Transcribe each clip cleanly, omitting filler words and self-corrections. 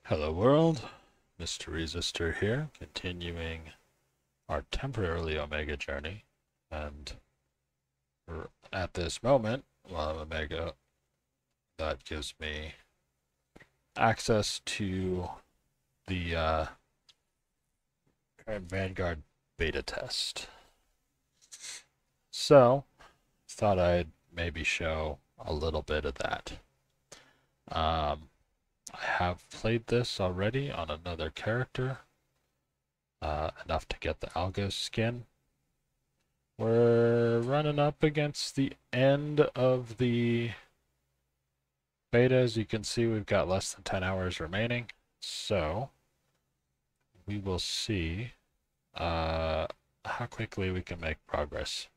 Hello world, Mr. Resistor here, continuing our temporarily Omega journey, and at this moment, while I'm Omega, that gives me access to the current Vanguard beta test. So, thought I'd maybe show a little bit of that. I have played this already on another character, enough to get the Algos skin. We're running up against the end of the beta. As you can see, we've got less than 10 hours remaining, so we will see how quickly we can make progress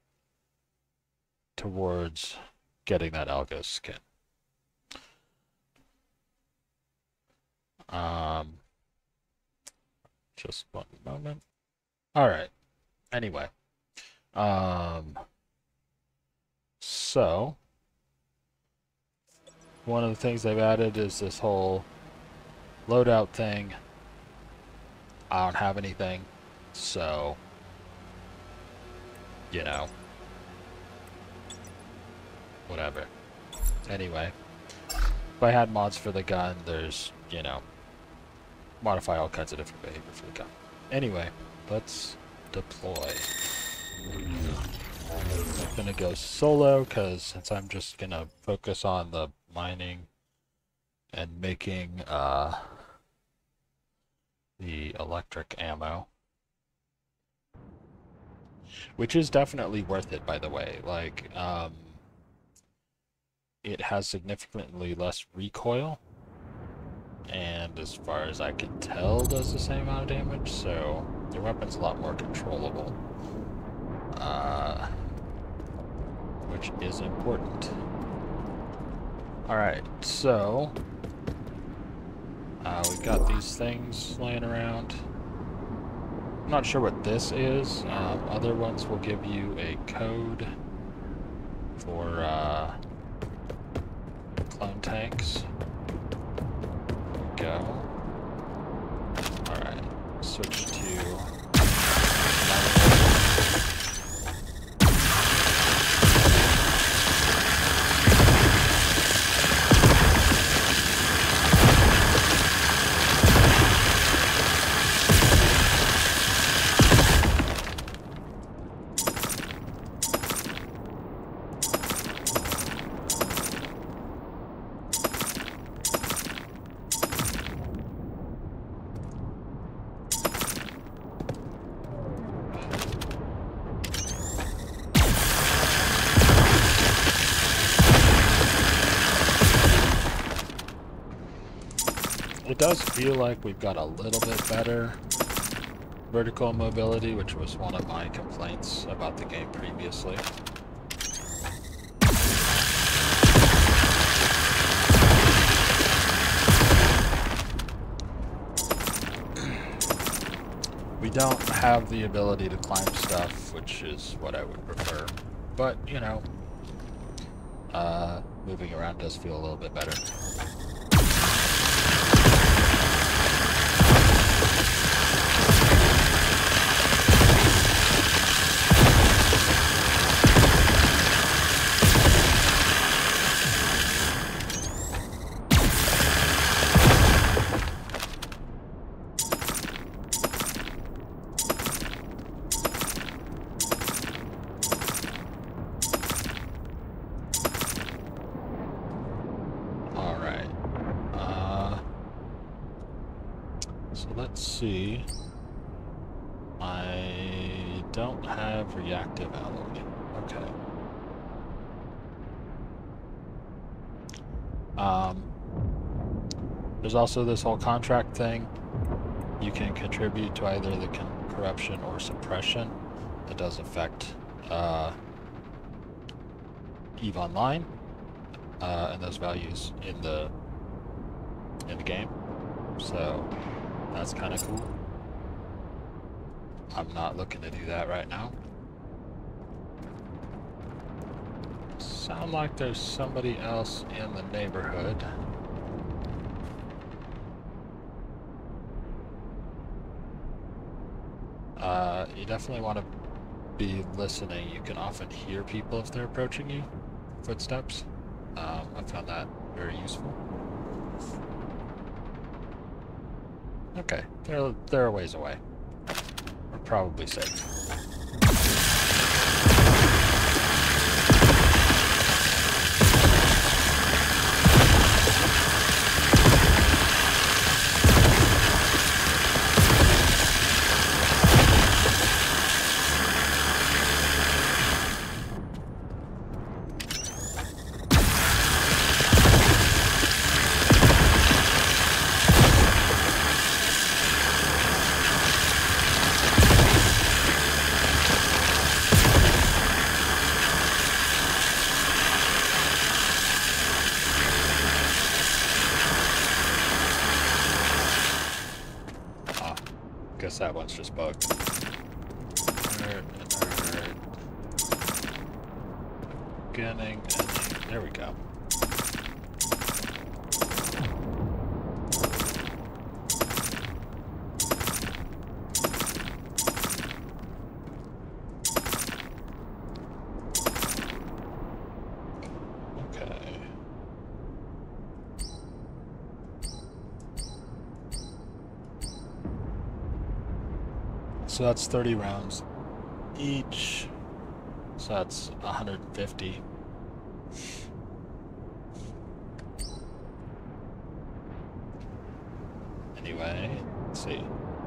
towards getting that Algos skin. Just one moment. All right. Anyway, so one of the things they've added is this whole loadout thing. I don't have anything, so you know, whatever. Anyway, if I had mods for the gun, there's, you know, modify all kinds of different behavior for the gun. Anyway, let's deploy. I'm gonna go solo because since I'm just gonna focus on the mining and making the electric ammo, which is definitely worth it, by the way. Like, it has significantly less recoil, and as far as I can tell, does the same amount of damage, so your weapon's a lot more controllable, which is important. Alright, so we've got these things laying around. I'm not sure what this is. Other ones will give you a code for clone tanks. Go. Alright, switch to It does feel like we've got a little bit better vertical mobility, which was one of my complaints about the game previously. We don't have the ability to climb stuff, which is what I would prefer. But, you know, moving around does feel a little bit better. So let's see. I don't have reactive alloy. Okay. There's also this whole contract thing. You can contribute to either the corruption or suppression. It does affect EVE Online and those values in the game. So that's kind of cool. I'm not looking to do that right now. Sound like there's somebody else in the neighborhood. You definitely want to be listening. You can often hear people if they're approaching you, footsteps. I found that very useful. Okay, they're a ways away. We're probably safe. Guess that one's just bugged. Beginning, ending. There we go. Okay. So that's 30 rounds each. So that's 150. Anyway, let's see.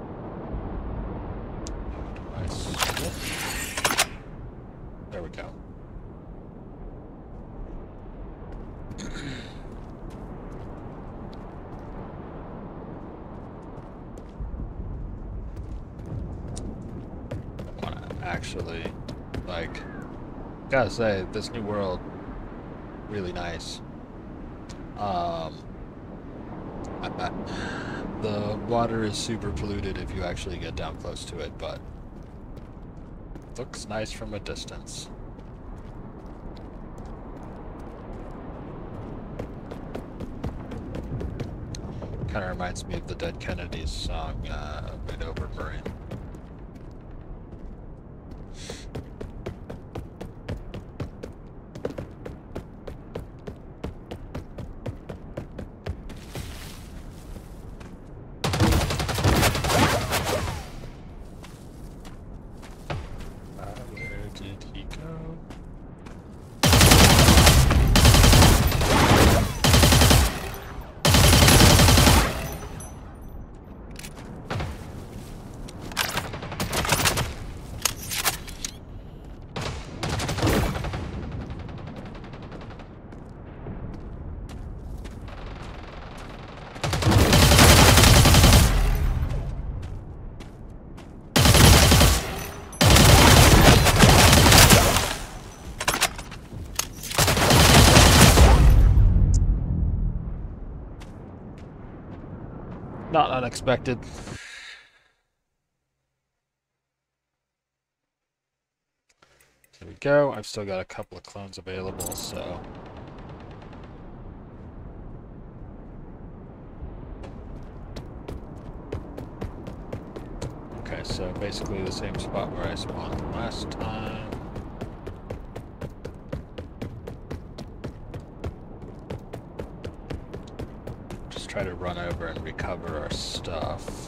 How do I switch? There we go. Actually, like, gotta say, this new world, really nice. The water is super polluted if you actually get down close to it, but looks nice from a distance. Kind of reminds me of the Dead Kennedys song, Right Over Marin. Not unexpected. There we go. I've still got a couple of clones available, so... Okay, so basically the same spot where I spawned last time. Try to run over and recover our stuff.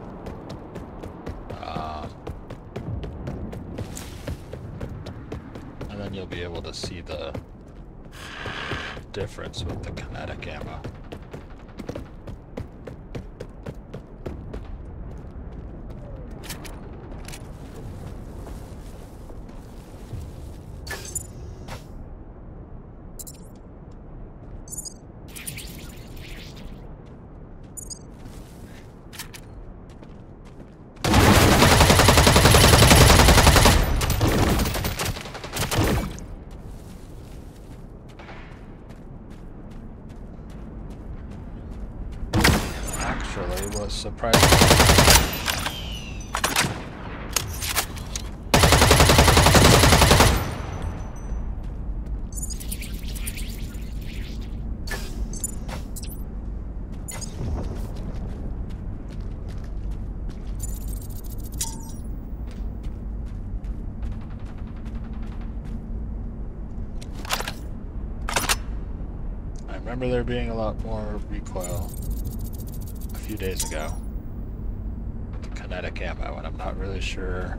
And then you'll be able to see the difference with the kinetic ammo. Was surprising. remember there being a lot more recoil a few days ago. The kinetic ammo, and I'm not really sure.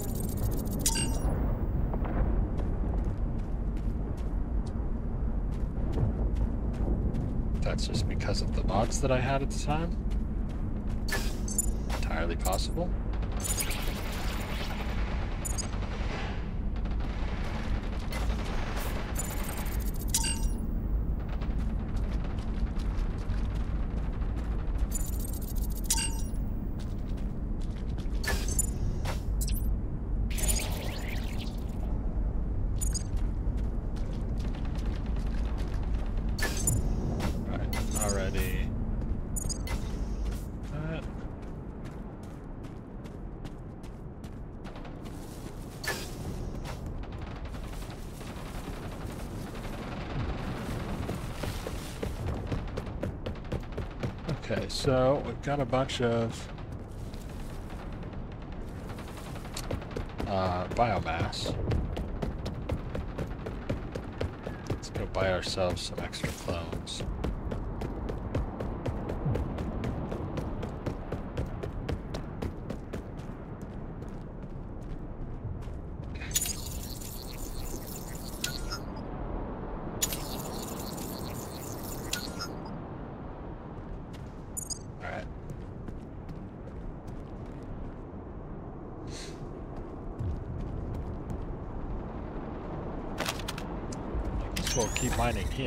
That's just because of the mods that I had at the time. Entirely possible. Okay, so we've got a bunch of biomass. Let's go buy ourselves some extra clones. We'll keep mining here.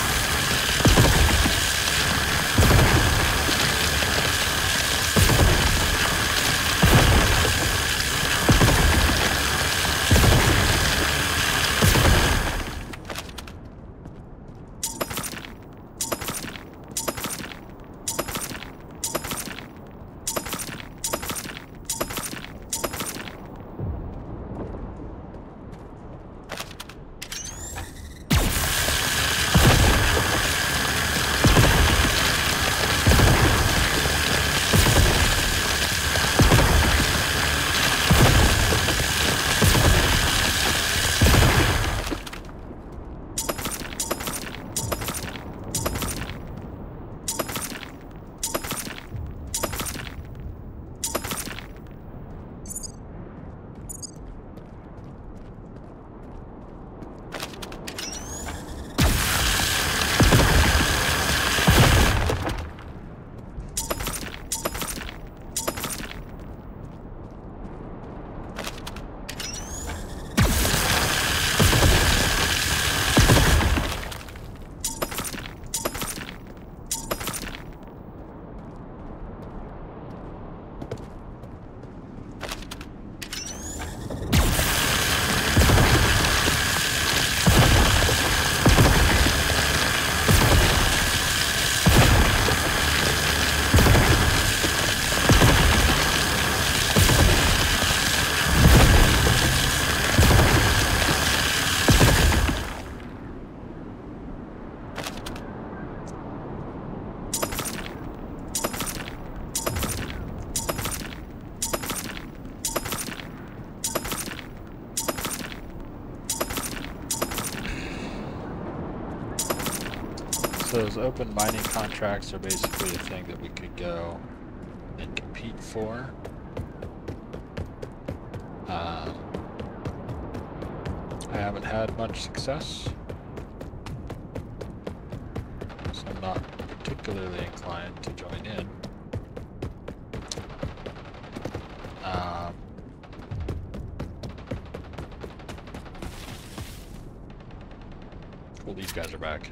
Those open mining contracts are basically a thing that we could go and compete for. I haven't had much success, so I'm not particularly inclined to join in. Cool, these guys are back.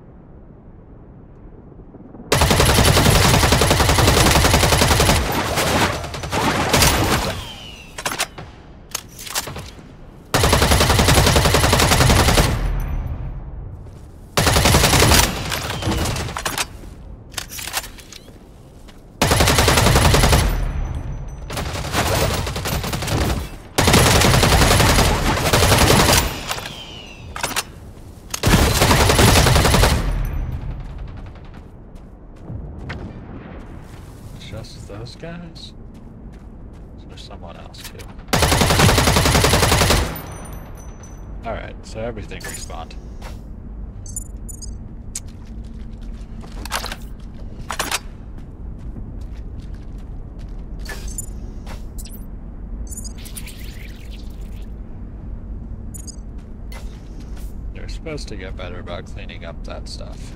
Just those guys? So there's someone else too. Alright, so everything respawned. supposed to get better about cleaning up that stuff.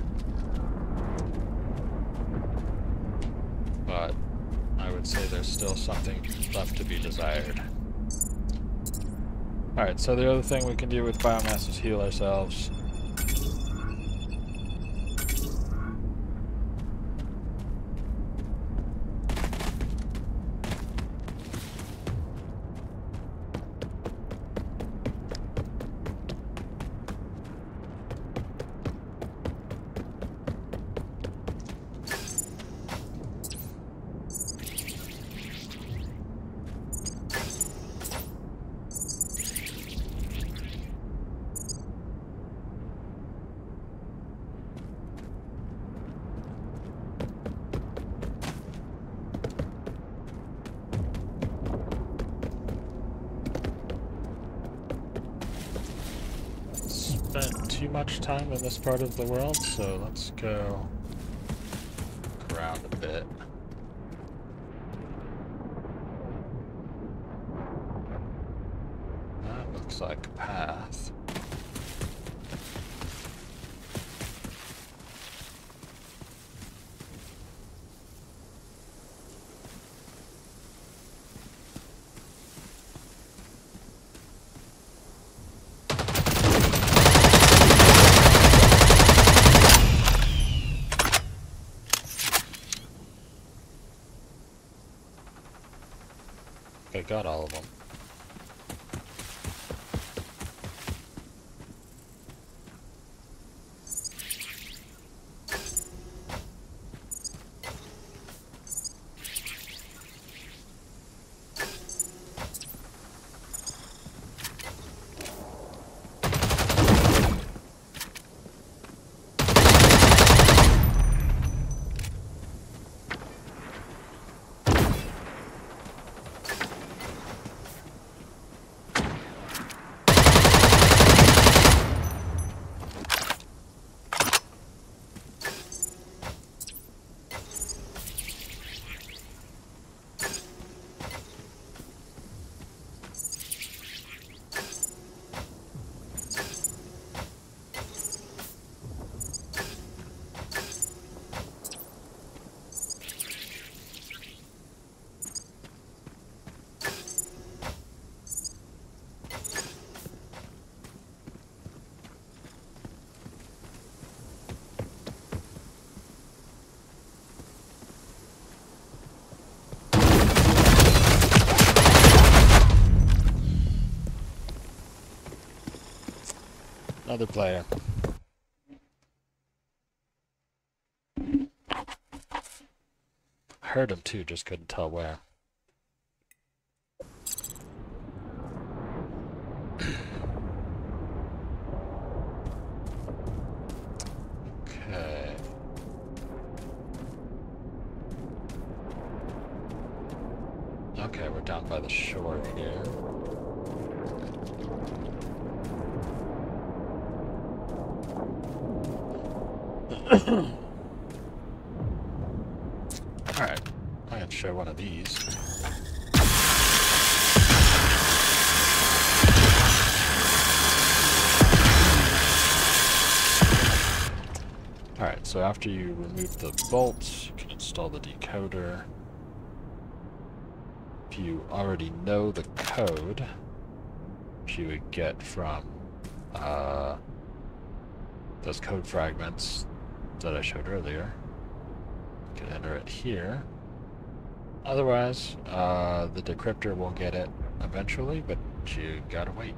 But I would say there's still something left to be desired. Alright, so the other thing we can do with biomass is heal ourselves. Spent too much time in this part of the world, so let's go look around a bit. That looks like a path. I got all of them. Another player. Heard him too, just couldn't tell where. Okay. Okay, we're down by the shore here. Alright, I can show one of these. Alright, so after you remove the bolts, you can install the decoder. If you already know the code, which you would get from those code fragments that I showed earlier, you can enter it here. Otherwise, the decryptor will get it eventually, but you gotta wait.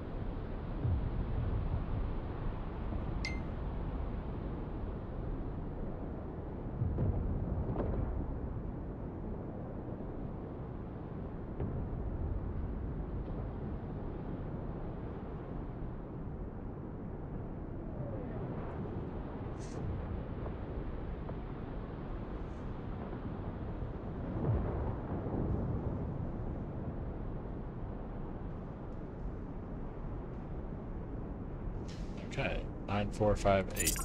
Okay, 9458.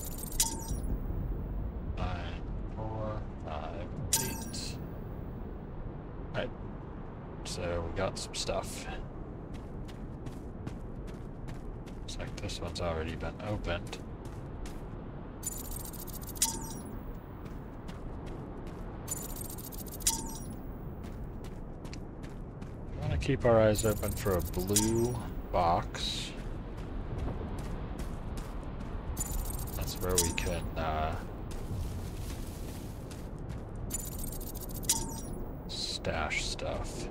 9458. Alright, so we got some stuff. Looks like This one's already been opened. We want to keep our eyes open for a blue box. That's where we can stash stuff.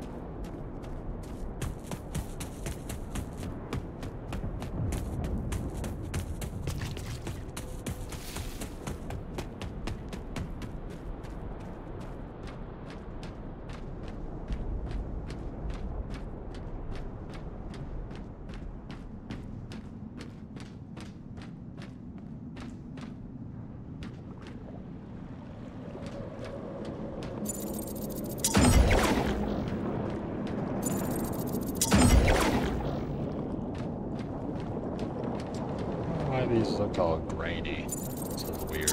These look all grainy. It's so weird.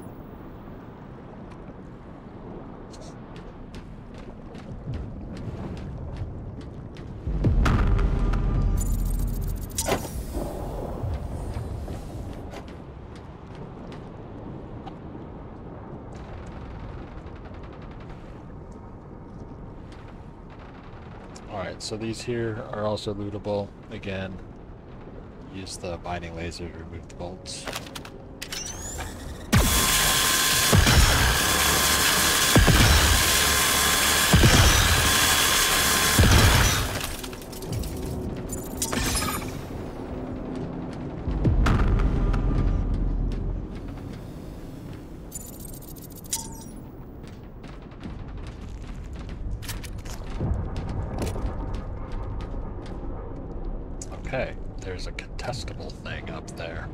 Alright, so these here are also lootable. Again, use the mining laser to remove the bolts. Okay, there's a contestable thing up there.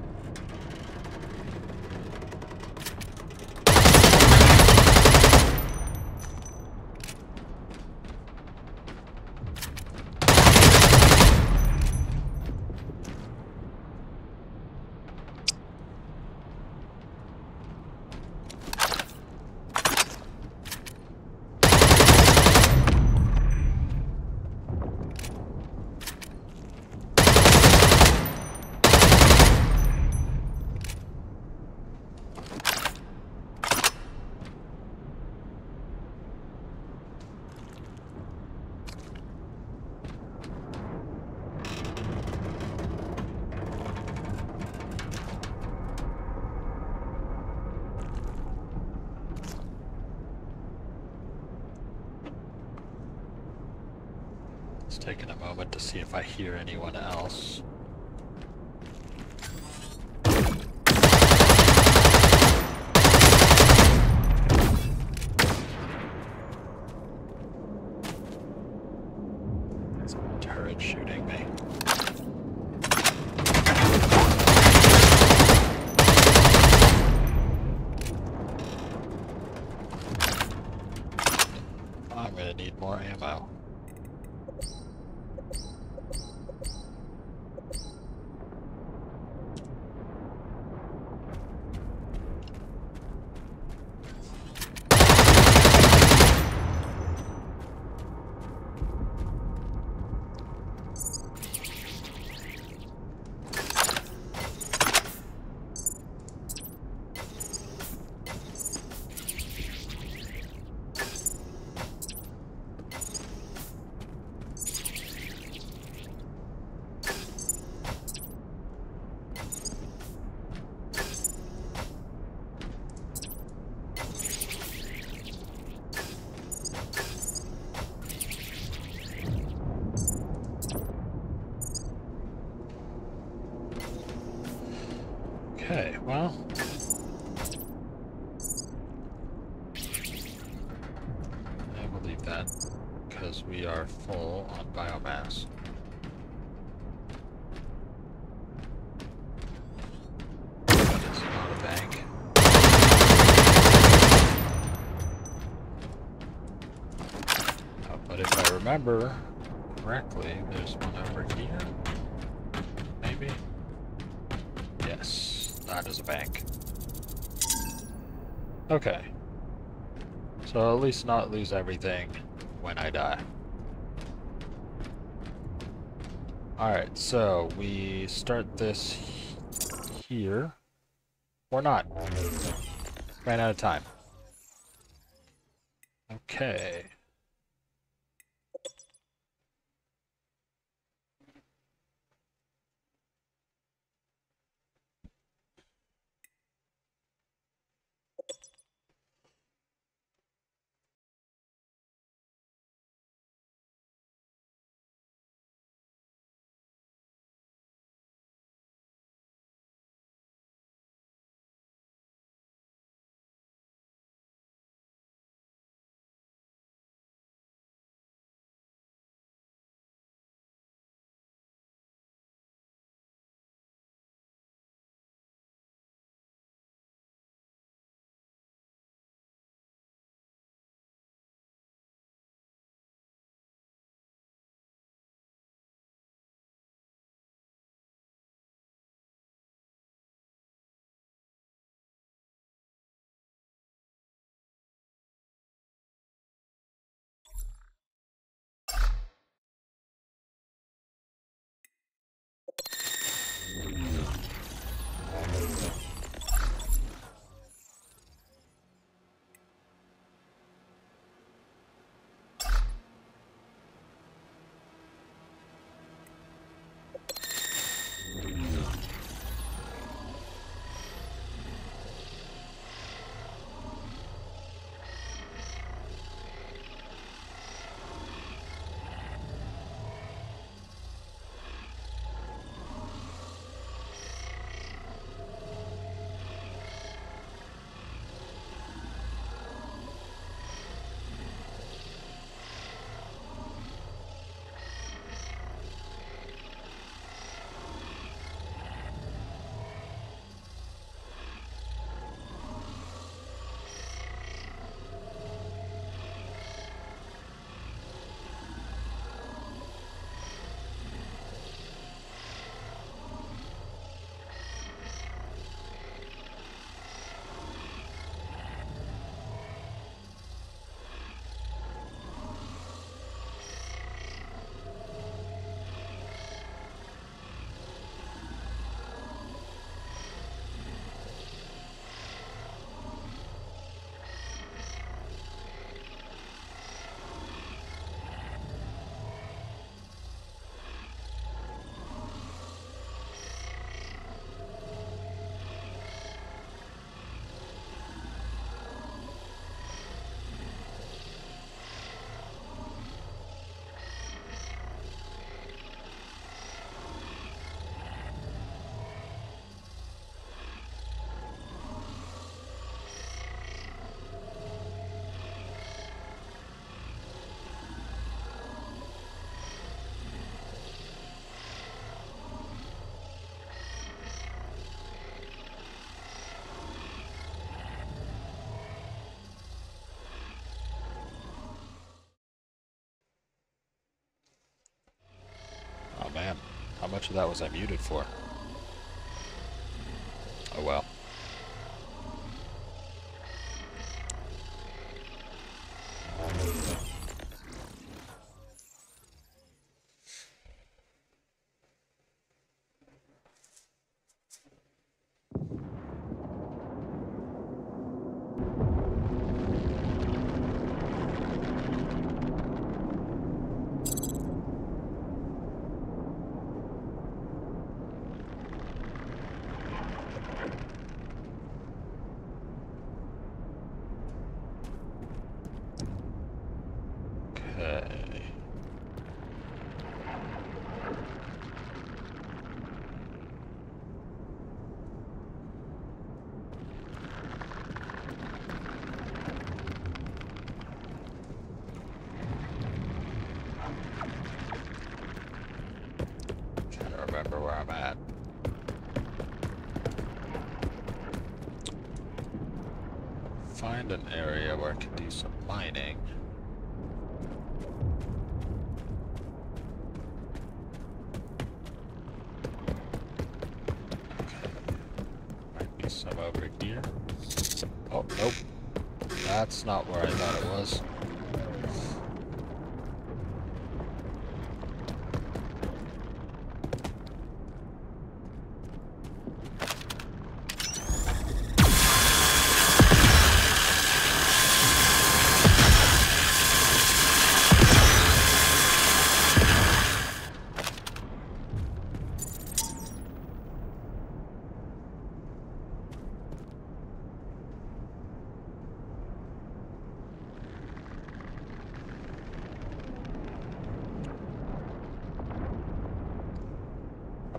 Just taking a moment to see if I hear anyone else. There's a turret shooting me. I'm gonna need more ammo. Okay, well. I will leave that because we are full on biomass. That is not a bank. But if I remember correctly, there's one over here. Maybe? Yes. That is a bank. Okay. So at least not lose everything when I die. Alright, so we start this here. Or not. Ran out of time. Okay. Oh man, how much of that was I muted for? Oh well. Okay. Trying to remember where I'm at. Find an area where I can do some mining. Might be some over here. Oh, nope. That's not where I thought it was.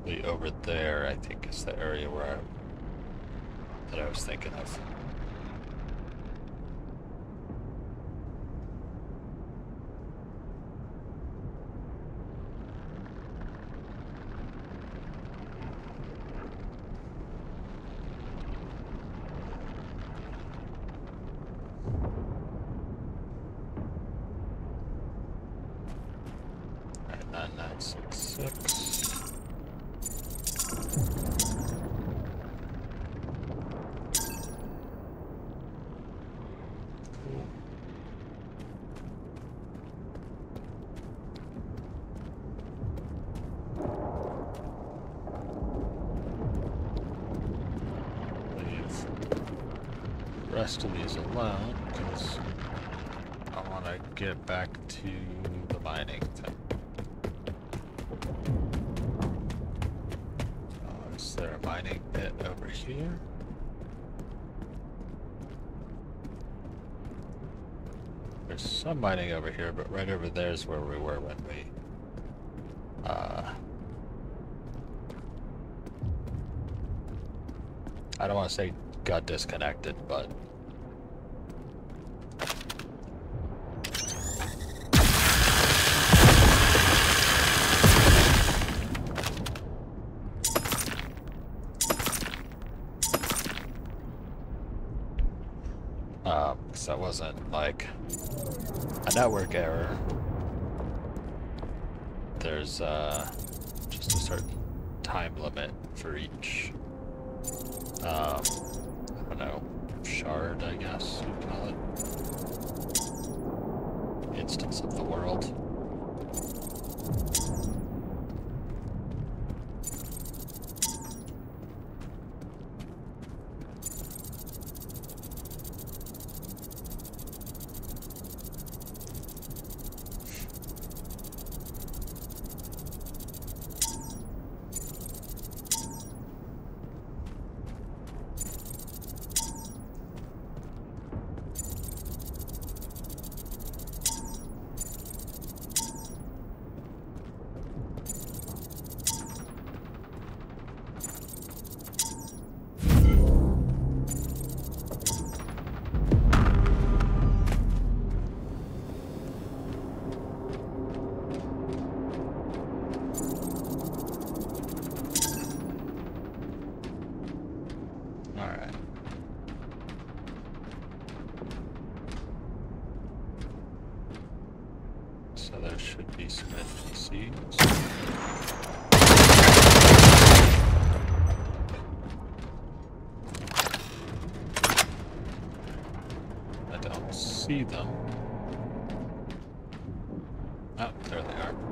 over there, I think, is the area where that I was thinking of. Alright, 9966. Rest of these alone because I want to get back to the mining thing. Is there a mining pit over here? There's some mining over here, but right over there is where we were when we I don't want to say got disconnected, but because that wasn't like a network error. There's just a certain time limit for each I don't know, shard, I guess you'd call it. Instance of the world. So there should be some NPCs. I don't see them. Oh, there they are.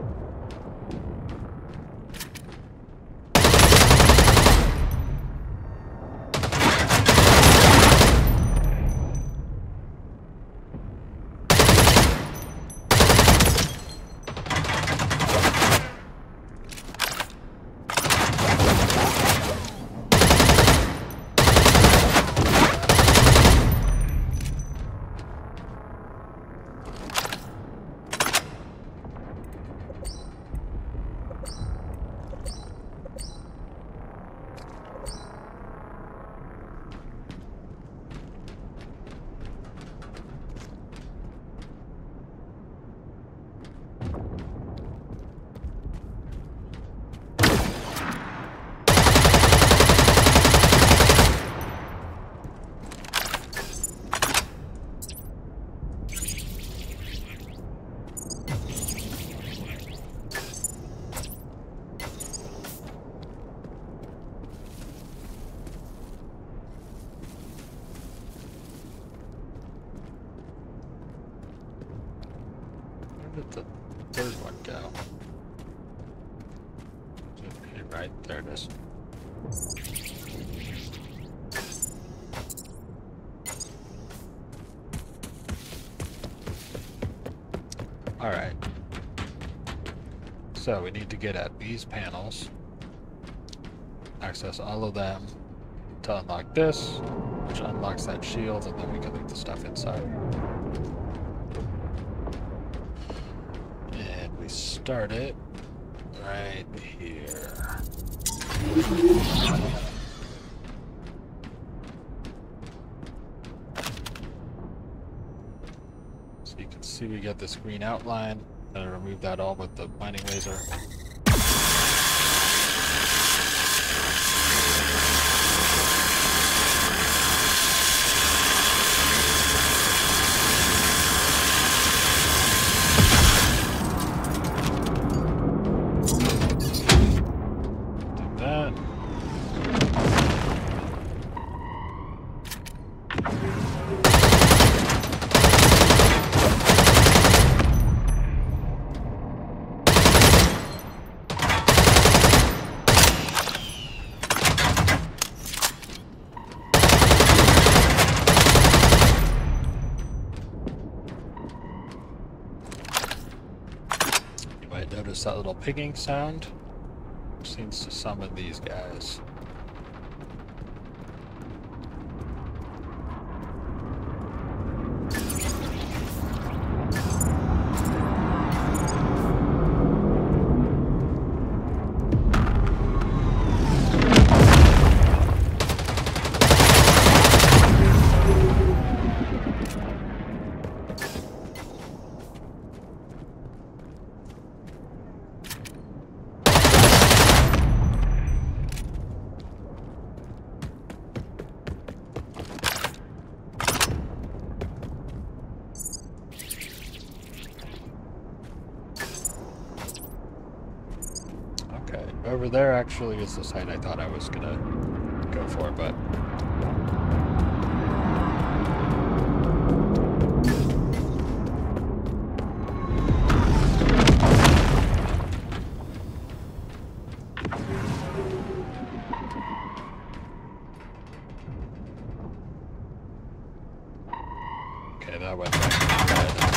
Where did the third one go? Okay, right, there it is. Alright. So we need to get at these panels, access all of them to unlock this, which unlocks that shield, and then we can leave the stuff inside. And we start it right here. So you can see we get this green outline. I'm gonna remove that all with the mining laser. Notice that little pinging sound seems to summon these guys. Over there actually is the site I thought I was gonna go for, but okay, that went back to the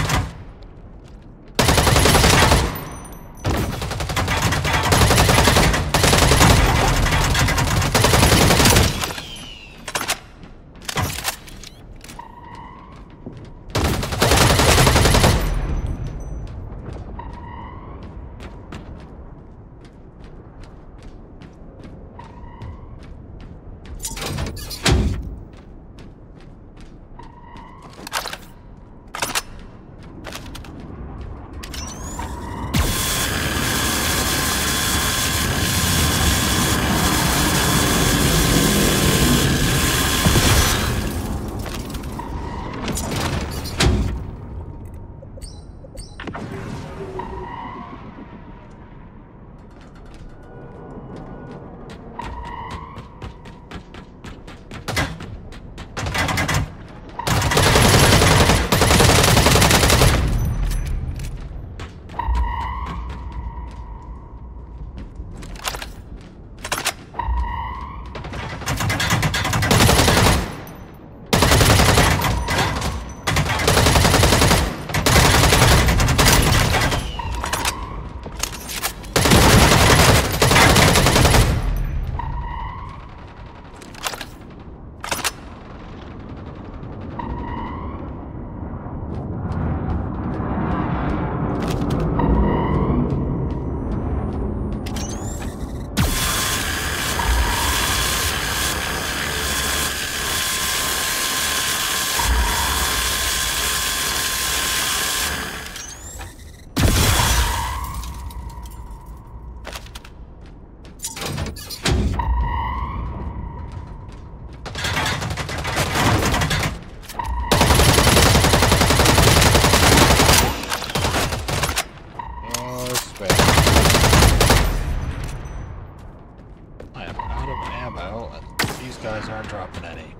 guys aren't dropping any.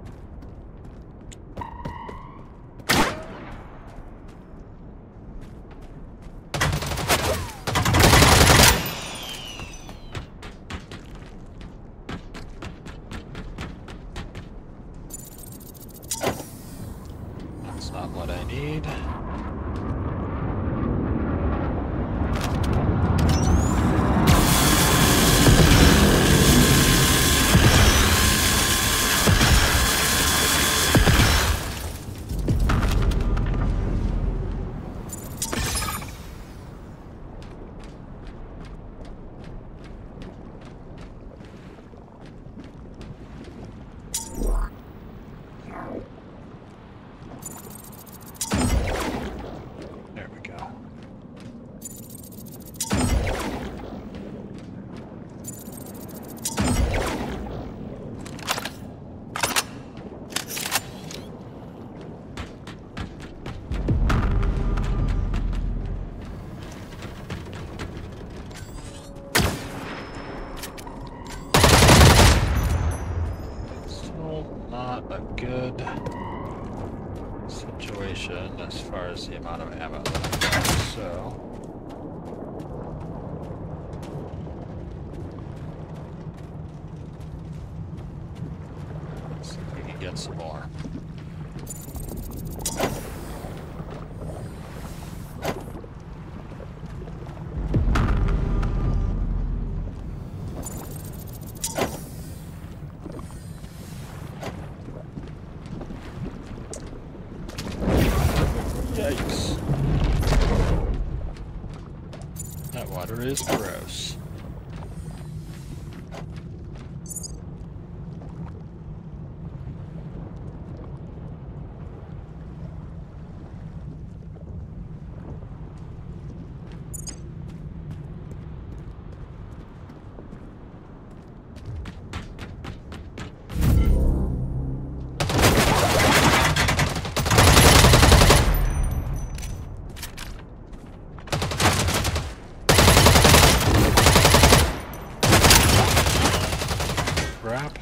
That's not what I need. restriction as far as the amount of ammo that I've got, so... let's see if we can get some more. Yikes. That water is gross. Crap.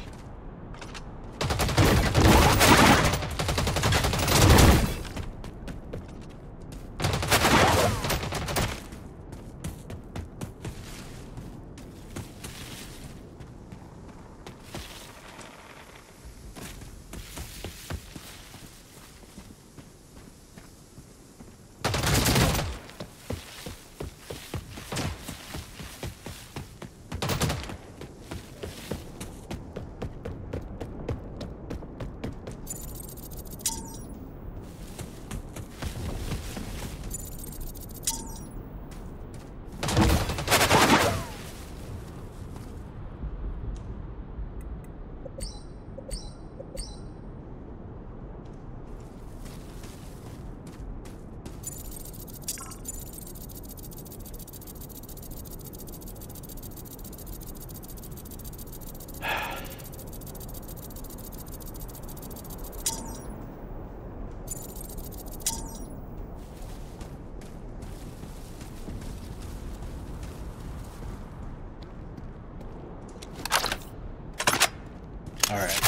All right.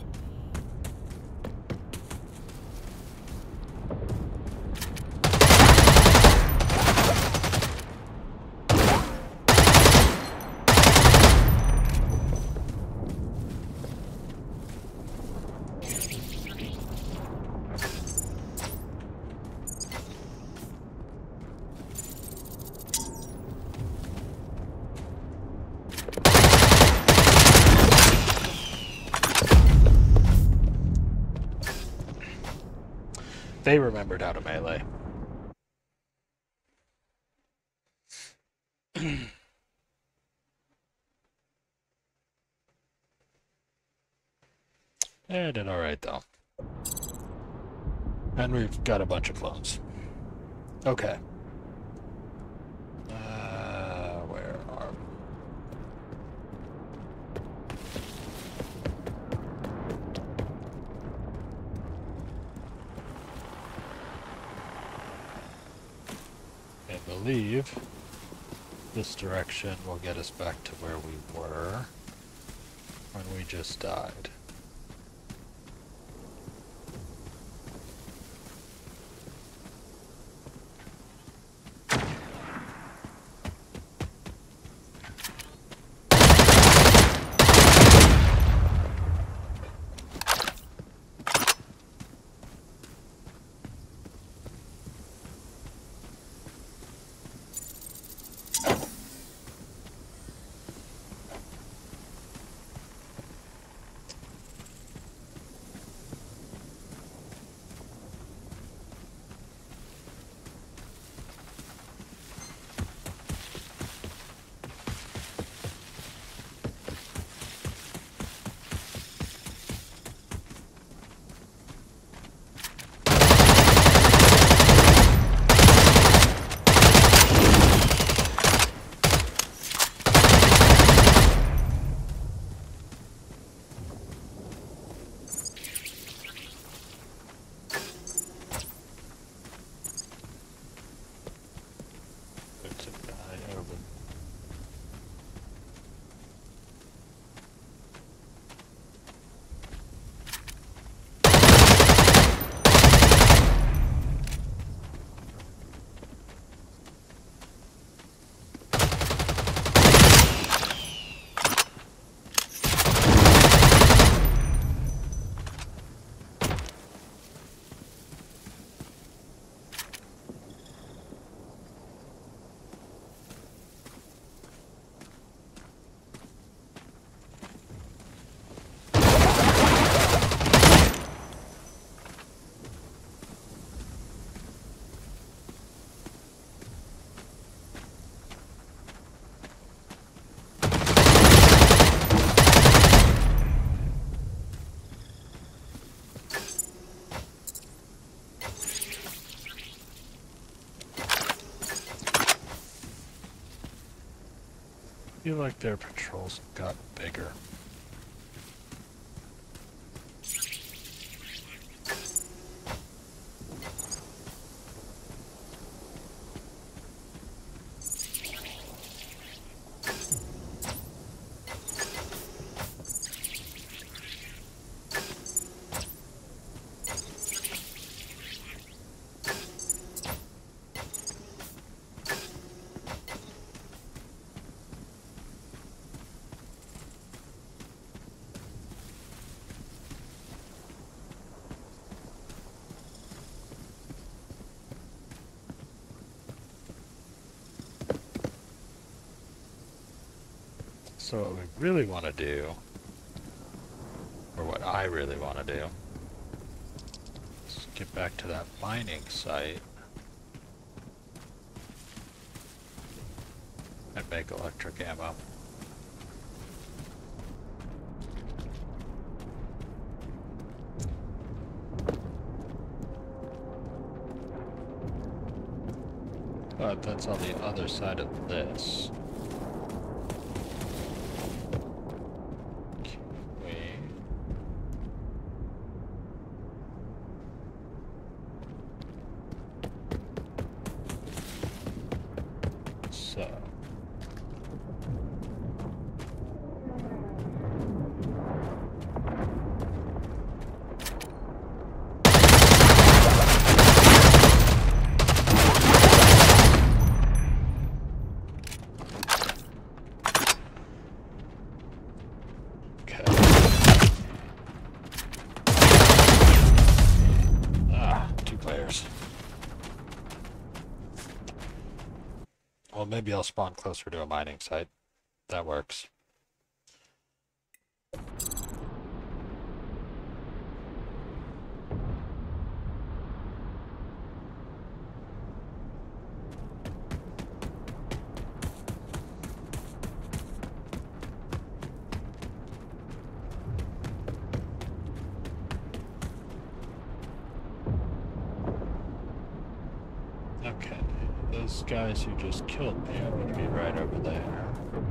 They remembered how to melee. They did alright though. And we've got a bunch of clones. Okay. Where are we? I believe this direction will get us back to where we were when we just died. feel like their patrols got bigger. So what we really want to do, or what I really want to do, is get back to that mining site and make electric ammo. But that's on the other side of this. Well, maybe I'll spawn closer to a mining site. That works. Okay, those guys who just killed me are going to be right over there.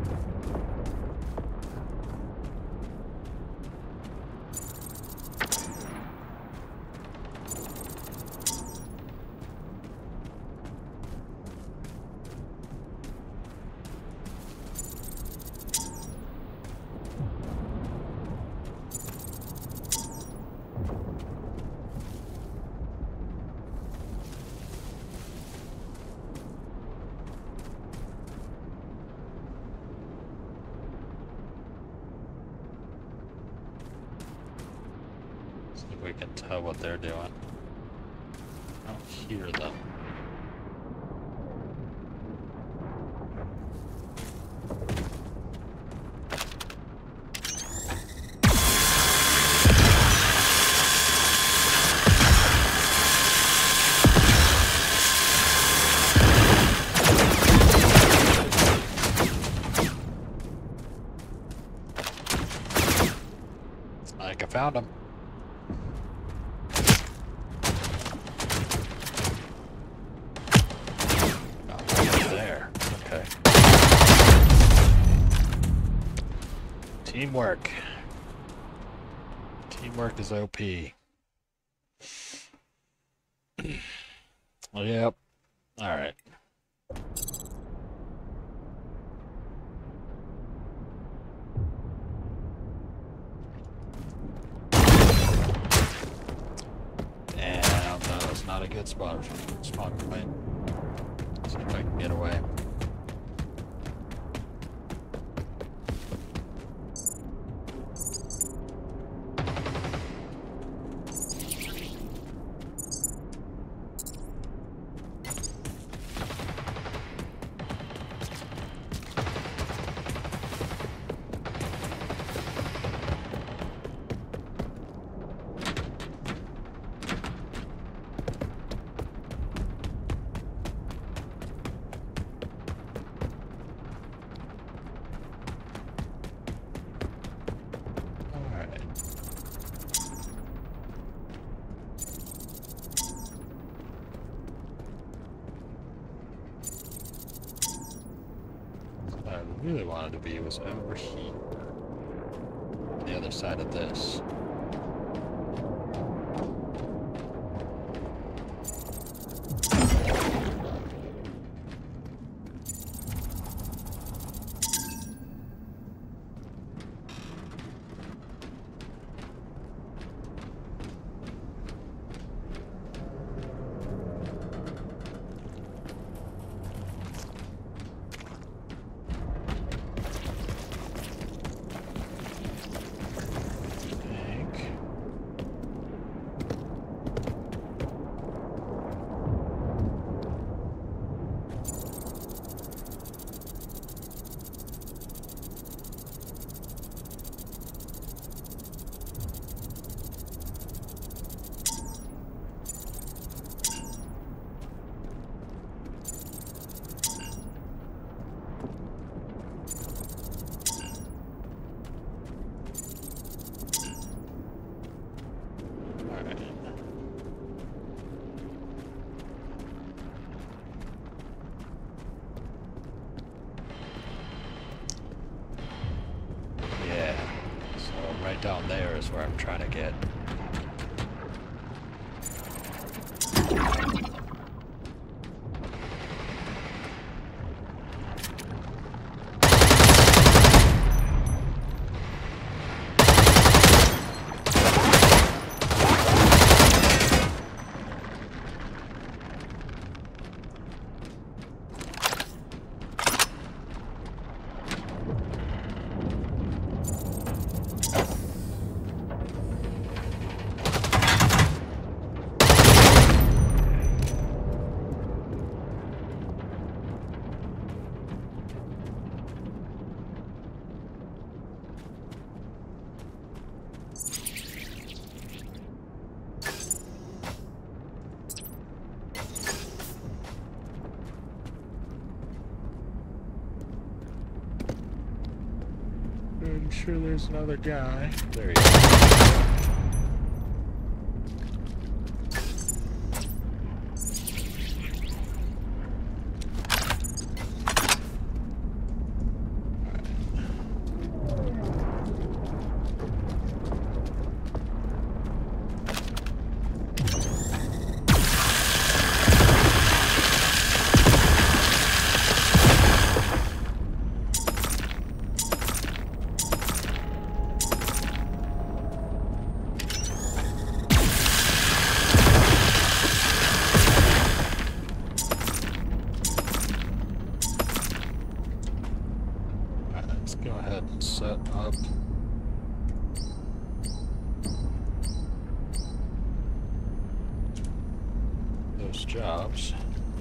We can tell what they're doing. I don't hear them. I think I found them. Teamwork. Teamwork is OP. Yep. Alright. Damn, that was not a good spawn point. See if I can get away. really wanted to be was over here. The other side of this. Down there is where I'm trying to get. I'm sure there's another guy. There he is. Go ahead and set up those jobs.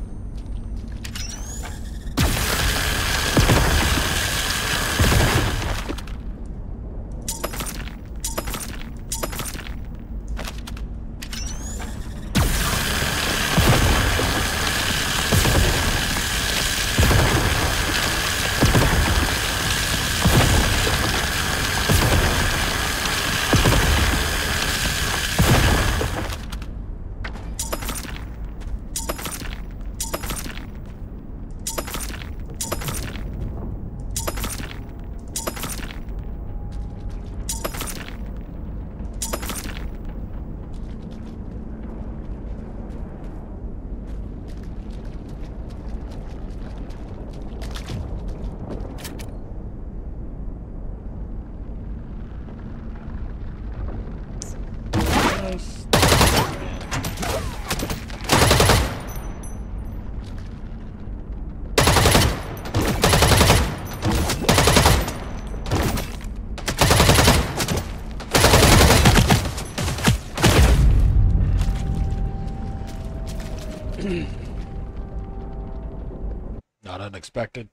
Not unexpected.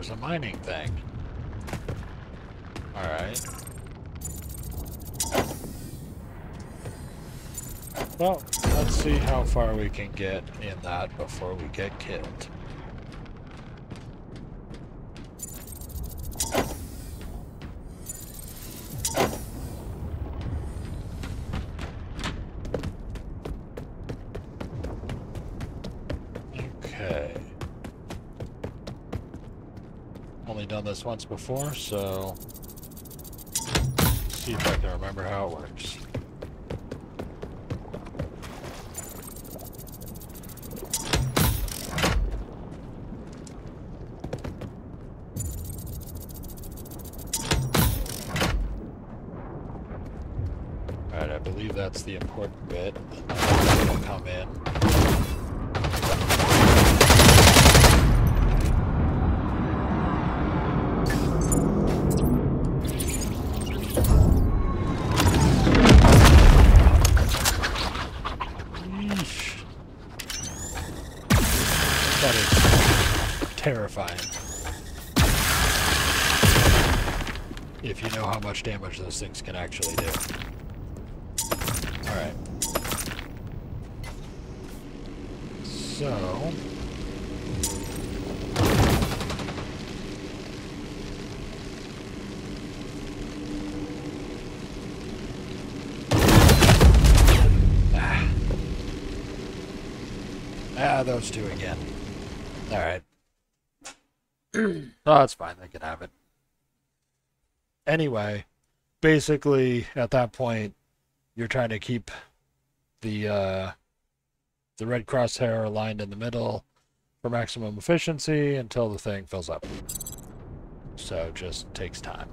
there's a mining thing. Alright. Well, let's see how far we can get in that before we get killed. Okay. Only done this once before, so see if I can remember how it works. Alright, I believe that's the important bit. It'll come in. That is terrifying. If you know how much damage those things can actually do. Alright. So... those two again. Alright. Oh, that's fine. They can have it. Anyway, basically, at that point, you're trying to keep the red crosshair aligned in the middle for maximum efficiency until the thing fills up. So, it just takes time.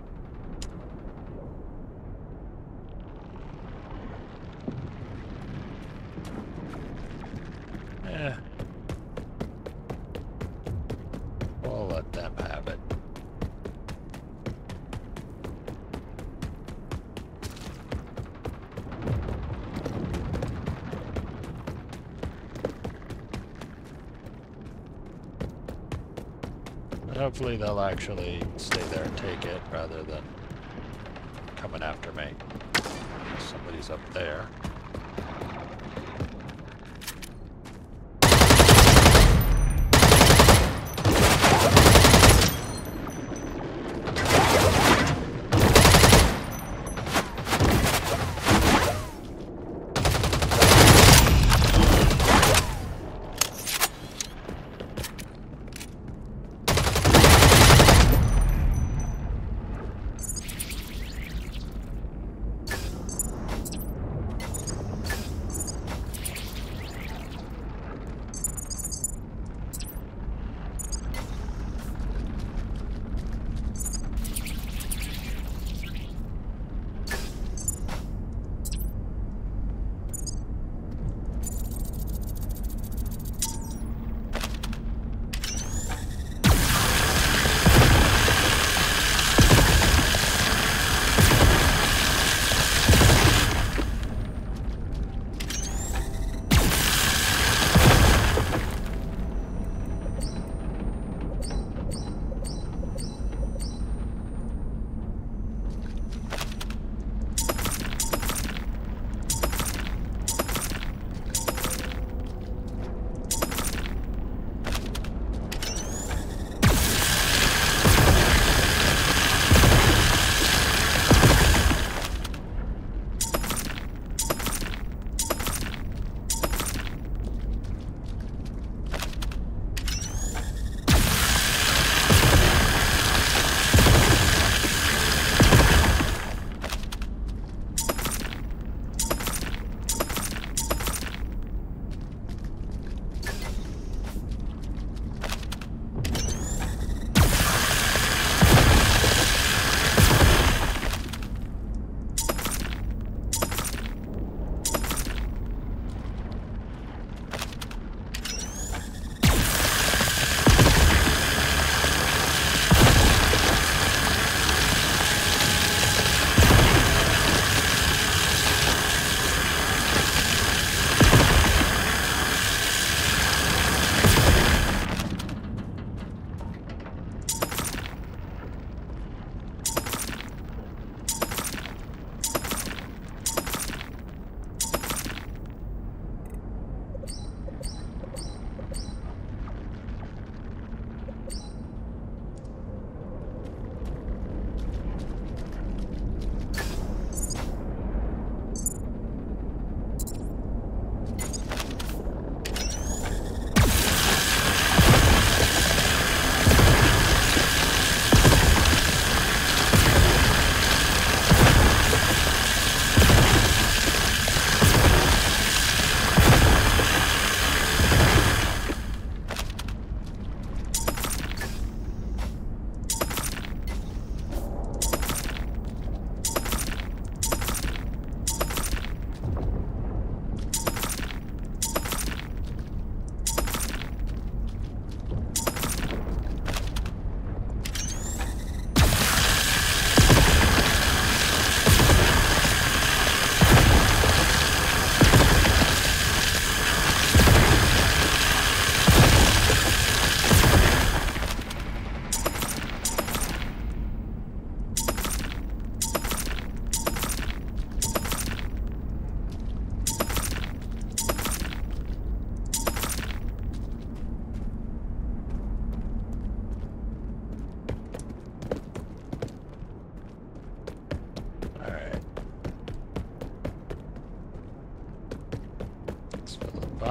We'll let them have it. But hopefully they'll actually stay there and take it rather than coming after me. Somebody's up there.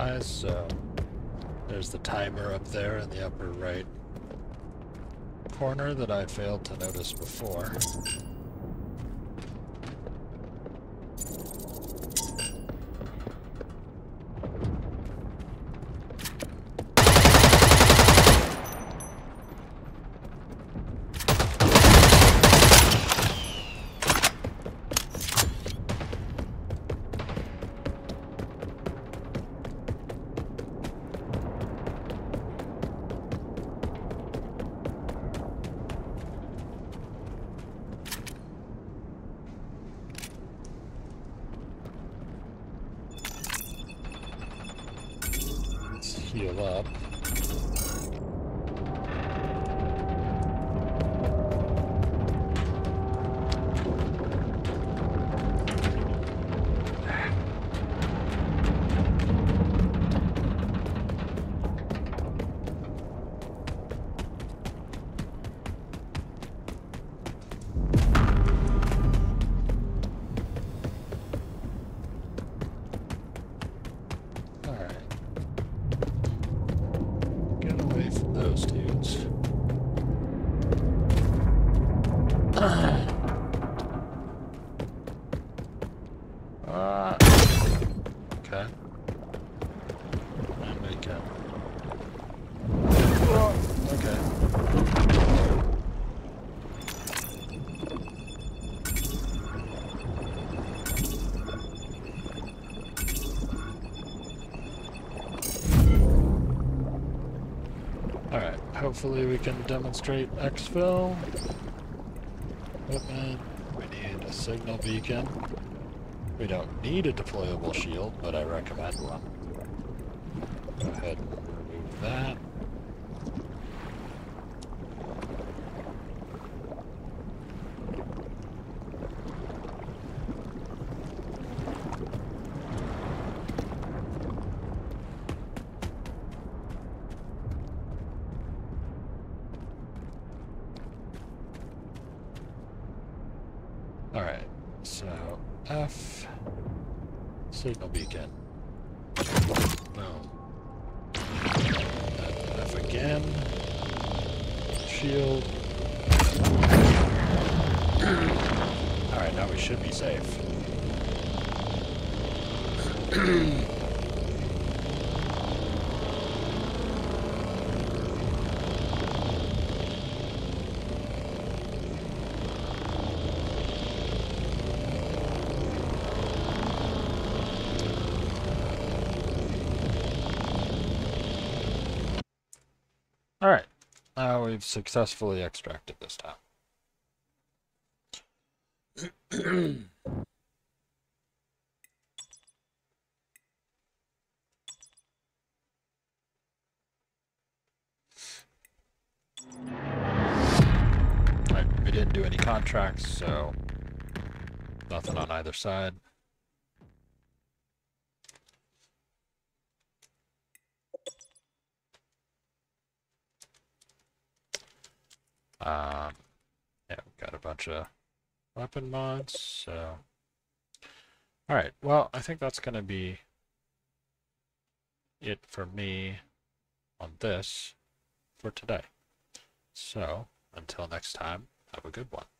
initialize, so there's the timer up there in the upper right corner that I failed to notice before. Heal up. Those dudes. Okay. And we can. Okay. Alright, hopefully we can demonstrate exfil. Equipment. We need a signal beacon. We don't need a deployable shield, but I recommend one. Go ahead and remove that. Alright, so F, signal beacon. Boom. F again. Shield. Alright, now we should be safe. Alright, now we've successfully extracted this time. Alright, we didn't do any contracts, so nothing on either side. Yeah, we've got a bunch of weapon mods, so... Alright, well, I think that's going to be it for me on this for today. So, until next time, have a good one.